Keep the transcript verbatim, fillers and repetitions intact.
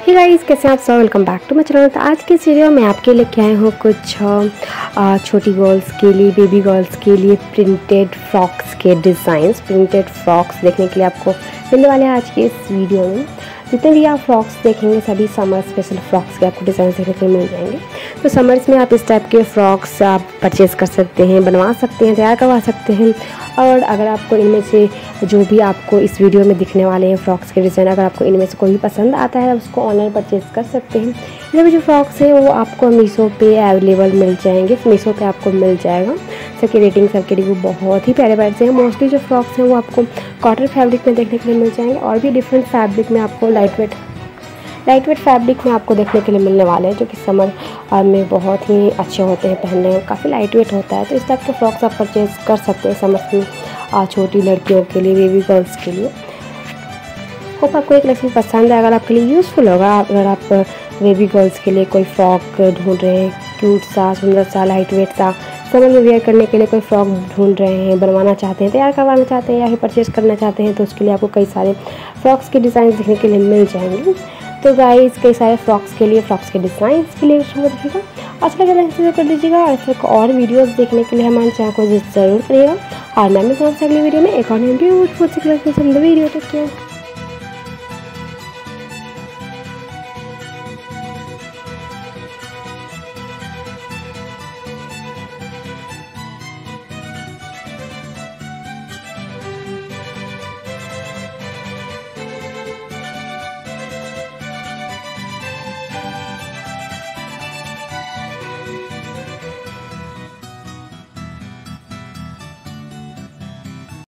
Hey guys, कैसे हैं आप सब। Welcome back to my channel. तो आज के इस वीडियो में आपके लेके आए हूँ कुछ आ, छोटी गर्ल्स के लिए, बेबी गर्ल्स के लिए प्रिंटेड फ्रॉक्स के डिज़ाइंस। प्रिंटेड फ्रॉक्स देखने के लिए आपको मिलने वाले हैं आज के इस वीडियो में। जितने भी आप फ्रॉक्स देखेंगे सभी समर स्पेशल फ्रॉक्स के आपको डिज़ाइन देखने को मिल जाएंगे। तो समर्स में आप इस टाइप के फ्रॉक्स आप परचेज़ कर सकते हैं, बनवा सकते हैं, तैयार करवा सकते हैं। और अगर आपको इनमें से जो भी आपको इस वीडियो में दिखने वाले हैं फ्रॉक्स के डिज़ाइन, अगर आपको इनमें से कोई भी पसंद आता है उसको ऑनलाइन परचेज़ कर सकते हैं। ये भी जो फ्रॉक्स हैं वो आपको मीशो पे अवेलेबल मिल जाएंगे, मीशो पे आपको मिल जाएगा। सबकी रेटिंग सबके रिव्यू बहुत ही प्यारे प्यारे से हैं। मोस्टली जो फ्रॉक्स हैं वो आपको कॉटन फैब्रिक में देखने के लिए मिल जाएंगे, और भी डिफरेंट फैब्रिक में आपको light weight light weight fabric में आपको देखने के लिए मिलने वाले हैं, जो कि समर में बहुत ही अच्छे होते हैं पहनने में, काफ़ी लाइट वेट होता है। तो इस टाइप के फ्रॉक्स आप परचेज़ कर सकते हैं समर में छोटी लड़कियों के लिए, बेबी गर्ल्स के लिए। होप आपको एक कलेक्शन पसंद है, अगर आपके लिए यूज़फुल होगा। अगर आप बेबी गर्ल्स के लिए कोई फ्रॉक ढूंढ रहे हैं, क्यूट सा, सुंदर सा, लाइट वेट सा, समर में वेयर करने के लिए कोई फ्रॉक ढूंढ रहे हैं, बनवाना चाहते हैं, तैयार करवाना चाहते हैं या फिर परचेज़ करना चाहते हैं, तो उसके लिए आपको कई सारे फ्रॉक्स के डिज़ाइन देखने के लिए मिल जाएंगे। तो गाइस, कई सारे फ्रॉक्स के लिए, फ्रॉक्स के डिज़ाइन के लिए देखिएगा। आज का चैनल सब्सक्राइब कर दीजिएगा। ऐसे और वीडियोस देखने के लिए हमारे चैनल को विजिट जरूर करिएगा। और मैं मिलूंगा आपसे अगली वीडियो में एक और वीडियो वीडियो। Take care.